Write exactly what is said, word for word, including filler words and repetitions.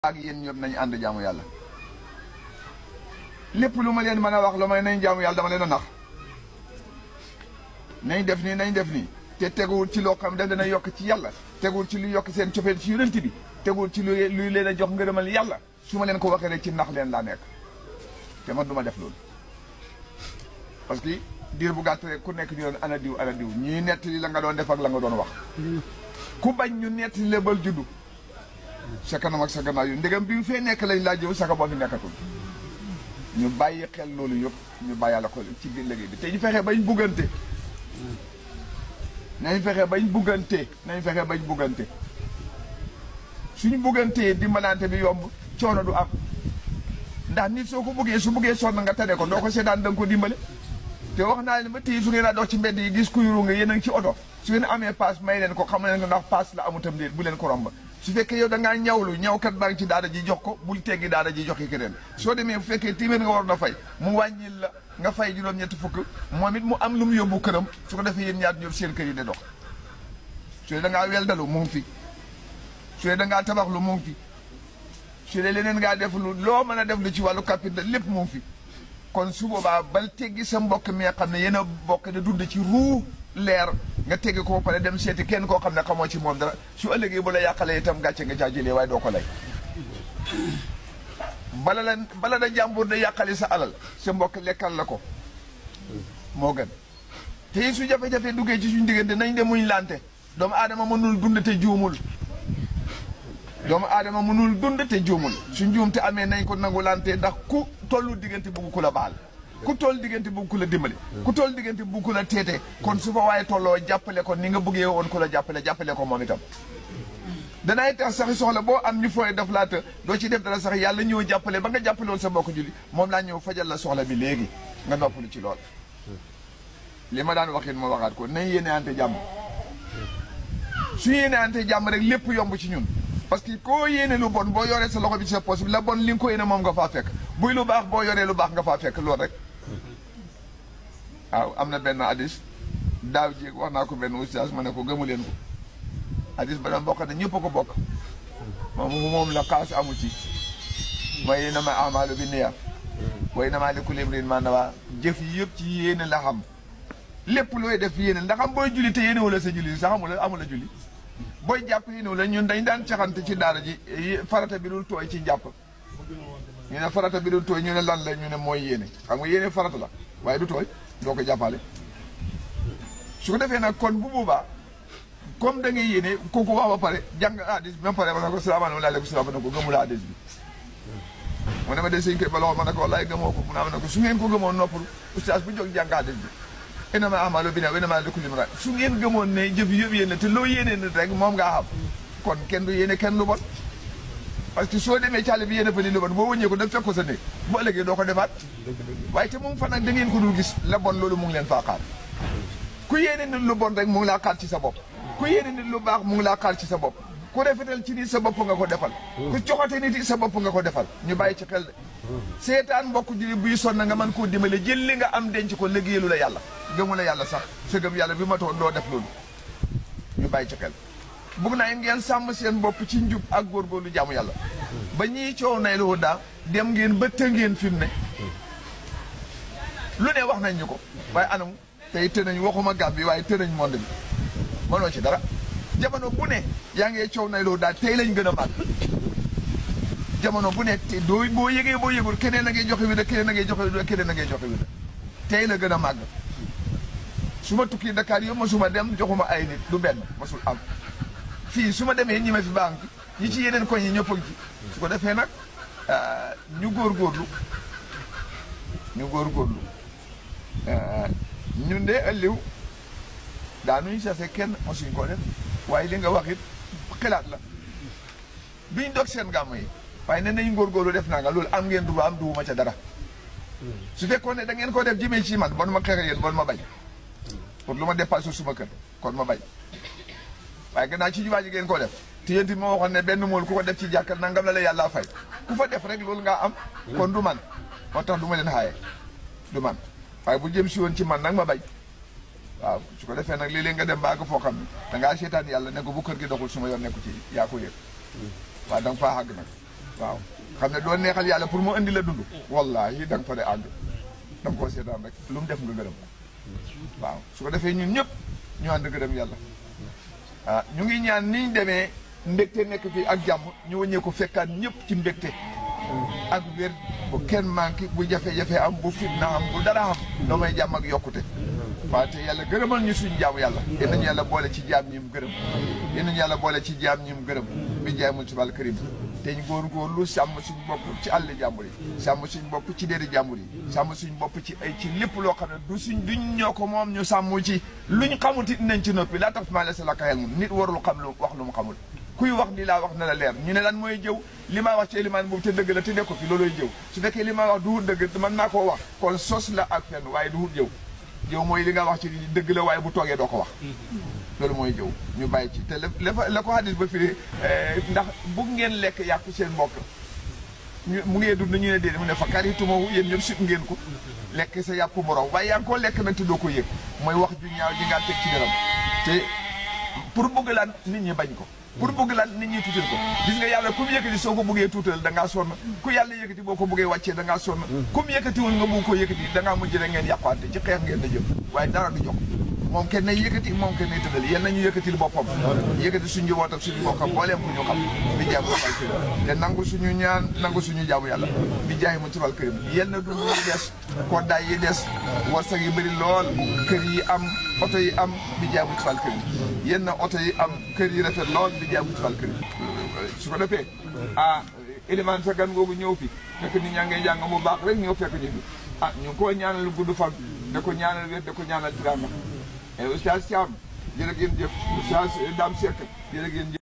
ak yéen ñëpp nañ ànd jaamu yàlla lépp lu ma leen mën a wax lu may nañ jaamu yàlla dama leen a nax nañ def nii nañ def nii te teguwul ci loo xam daf dana yokk ci yàlla teguwul ci lu yokk seen cofeel ci yonent bi teguwul ci lu luy leen a jox ngërëmal yàlla su ma leen ko waxee rek ci nax leen laa nekk te man du ma def loolu parce que diir bu gàtt rek ku nekk ñu doon ana diw ana diw ñii nettali la nga doon def ak la nga doon wax ku bañ ñu nettali la bal juddu sa kanam ak sa gannaaw yu ndegam bi fee nekk lañ laa jëw saka boo fi nekkatul ñu bàyyi xel loolu yëpp ñu bàyyala ko ci biir liggéey bi te ñu fexe bañ buggante nañ fexe bañ buggante nañ fexe bañ buggante suñu buggantee dimbalante bi yomb coono du am ndax nit soo ko buggee su buggee sonn nga tane ko doo ko seetaan da nga ko dimbale te wax naa leen ba tey su ngeen a dox ci mbedd yi gis kuy ru nga yéen a ngi ci oto su ngeen amee paas may leen ko xam leen ko ndax paas la amutam déet bu leen ko romb su fekkee yow da ngaa ñawlu ñawkat baa ngi ci daara ji jox ko bul teggi daara ji joxe keneen soo demee bu fekkee téeméer nga war na fay mu wàññil la nga fay juróom-ñetti fukk moom it mu am lu mu yóbbu këram su ko defee yéen ñaar ñëpp seen kër yi de dox su dee da ngaa weldalu mu ngi fi su dee da ngaa tabax lu mu ngi fi su dee leneen ngaa def lu loo mën a def lu ci wàllu capital lépp mu ngi fi kon su boobaa bal teggi sa mbokk mi nga xam ne yéen a bokk de dund ci ruu leer nga teggi ko pare dem seeti kenn koo xam ne xamoo ci moom dara su ëllëgee bu la yàqalee itam gàcce nga caa jëlee waaye doo ko lay bala la bala da jàmbur da yàqali sa alal sa mbokk lekkal la ko moo gën te su jafe-jafe duggee ci suñu diggante nañ de muñ lante doomu aadama mënul dund te juumul doomu aadama mënul dund te juumul su njuum te amee nañ ko nangu lante ndax ku tollu diggante bugg ku la baal ku toll diggante bugg ku la dimbali ku toll diggante bugg ku la teete kon su fa waaye tolloo jàppale ko ni nga bëggee woon ku la jàppale jàppale ko moom itam danay tax sax soxla boo am ñu fooy def laata doo ci def dara sax yàlla ñëw jàppale ba nga jàppale woon sa mbokk julli moom laa ñëw fajal la soxla bi léegi nga noppalu ci lool li ma daan waxin ma waxaat ko nañ yéene ante jàmm su yéene ante jàmm rek lépp yomb ci ñun parce que koo yéene lu bon boo yoree sa loxo bi ci sa poche bi la bon li nga ko yéene moom nga faa fekk buy lu baax boo yoree lu baax nga faa fekk loolu rek waaw am na benn hadis daaw jéeg wax naa ko benn oustaz ma ne ko gëmu leen ko hadis ba doon bokk ne ñëpp a ko bokk moom moom la xaas amu ci mooy innamal a'maalu binniyaat wa innamaa likulli imri'in maa nawaa jëf yi yëpp ci yéene la xam lépp looy def yéene ndax am booy julli te yéene wala sa julli sax amul amul a julli booy jàpp yéene wala ñun dañ daan caxante ci daara ji farata bi dul tooy ci jàpp ñu ne farata bi dul tooy ñu ne lan la ñu ne mooy yéene xam nga yéene farata la waaye du tooy doo ko jàppale su ko defee nag kon bu boobaa comme da ngay yéene kooku wax ba pare jàng hadis bi ma pare ma ne ko salaamaaleykum salaam ma ne ko gëmula hadis bi mu ne ma de sëñ koy ba loxo ma ne ko wallaay gëmoo ko mu naa ma ne ko su ngeen ko gëmoon noppalu oustaz bu jóg jàng hadis bi innamal a'maalu binniyaat wa innamaa likulli imri'in su ngeen gëmoon ne jëf yëpp yéen te loo yéene nit rek moom ngaa xam kon kenn du yéene kenn lu bon parce que soo demee càlle bi yéene fa li lu bon boo wëññee ko daf fekk ko sa néeg bu ëllëgee doo ko defaat waaye te moom fa nag da ngeen ko dul gis la bon loolu mu ngi leen faa xaar ku yéene nit lu bon rek mu ngi laa xaar ci sa bopp ku yéene nit lu baax mu ngi laa xaar ci sa bopp ku rafetal ci nit sa bopp nga ko defal ku coxate nit yi sa bopp nga ko defal ñu bàyyi ci xel de seetaan mbokk ji buy sonn nga mën koo dimbale jël li nga am denc ko liggéeyalu la yàlla gëmu la yàlla sax sa gëm yàlla bi ma toon doo def loolu ñu bàyyi ci xel bugg naa ngeen sàmm seen bopp ci njub ak góorgóorlu jaamu yàlla ba ñii coow nay lu daa dem ngeen ba të ngeen fi mu ne lu ne wax nañ ñu ko waaye anam tey të nañ waxuma gàb bi waaye të nañ monde bi mënoo ci dara jamono bu ne yaa ngee coow nay lu daa tey lañ gën a màgg jamono bu ne te doo boo yëgee boo yëgul keneen a ngay joxe wi da keneen a ngay joxe wi da keneen a ngay joxe wi da tey la gën a màgg su ma tukki Dakar yëpp ma su ma dem joxuma ay nit du benn masul am fii su ma demee ñi ma fi baax ñi ci yeneen koñ yi ñëpp ci su ko defee nag ñu góorgóorlu ñu góorgóorlu ñun de ëlliw daanuy sase kenn mosuñ ko def waaye li nga wax it xalaat la duñ dog seen gàmm yi waaye ne nañ góorgóorlu def naa nga loolu am ngeen droit am duwuma ca dara su fekkoon ne da ngeen ko def jëmee ci man bon ma xeex yéen bon ma bañ pour lu ma dépassé suma kër kon ma bañ waaye gannaaw ci jumaa ji ngeen ko def te yéen moo waxoon ne benn mool ku ko def ci jàkkal nangam la la yàlla fay ku fa def rek loolu ngaa am kon du man moo tax du ma leen xaaye du man waaye bu jëm si woon ci man nag ma bañ waaw su ko defee nag léeg-léeg nga dem baag foo xam ne dangaa seetaan yàlla ne ko bu kër gi doxul suma yoon nekku ci yaa ko yëg waaw da nga faa àgg nag waaw xam ne doo neexal yàlla pour mu indi la dund wallaahi da nga fa de àgg da nga koo seetaan rek lu mu def nga gërëm waaw su ko defee ñun ñëpp ñu ànd gërëm yàlla ah ñu ngi ñaan niñ demee mbégte nekk fii ak jàmm ñu wëññee ko fekkaat ñëpp ci mbégte ak wér bu kenn manqué bu jafe-jafe am bu fitna am bu dara am doo may jàmm ak yokkute waaw te yàlla gërëmal ñu suñu jaamu yàlla yéen nañu yàlla boole ci jaam ñi mu gërëm yéen nañu yàlla boole ci jaam ñi mu gërëm bi jaay mul subal karim te ñu góorgóorlu sàmm suñu bopp ci àll jàmbur yi sàmm suñu bopp ci déeri jàmbur yi sàmm suñu bopp ci ay ci lépp loo xam ne du suñ duñ ñoo ko moom ñu sàmm ci luñ xamul it nañ ci noppi laa tax maa la sa la kaxel moom nit warul xam lu wax lu mu xamul kuy wax di laa wax na la leer ñu ne lan mooy jëw li ma wax ci élimaan boobu te dëgg la te nekko fi looloy jëw su fekkee li ma wax du wut dëgg mën naa koo wax kon sos la ak fenn waaye du wut jëw jëw mooy li nga wax ci dëgg la waaye bu toogee doo ko wax loolu mooy jëw ñu bàyyi ci te la la ko xadis ba firi ndax bugg ngeen lekk yàpp seen mbokk ñu mu ngee dund ñu ne déedéet mu ne fa karitumahu yéen ñëpp sut ngeen ko lekk sa yàpp morom waaye yaa ngi koo lekk nag te doo ko yëg mooy wax ju ñaaw ji ngaa teg ci deram te pour bëgg lan nit ñi bañ ko pour bëgg lan nit ñi tuutal ko gis nga yàlla ku mu yëkkati soo ko bëggee tuutal da ngaa sonn ku yàlla yëkkati boo ko bëggee wàccee da ngaa sonn ku mu yëkkatiwul nga bëgg ko yëkkati da ngaa mujj rek ngeen yàqaante ci xeex ngeen na jëm waaye dara du jox moom kenn nay yëkkati moom kenn nay tëddal yéen nañu yëkkatil boppam yëkkati suñu njabootam suñu bokkam booleem ku ñu xam bi jaay mu tubal kërim te nangu suñu ñaan nangu suñu jaamu yàlla bi jaay mu tubal kërim yéen na dund yi des koddaay yi des warsak yi bëri lool kër yi am oto yi am bi jaay mu tubal kërim yéen na oto yi am kër yi rafet lool bi jaay mu tubal kërim su ko defee ah élément sa gan googu ñëw fi fekk nit ñaa ngay jàng mu baax rek ñëw fekk ñu fi ah ñu ngi koo ñaanal gudd fan da ko ñaanal wér da ko ñaanal tiranga Oustaz Thiam jërë ngeen jëf Oustaz Dame Seck jërë ngeen jëf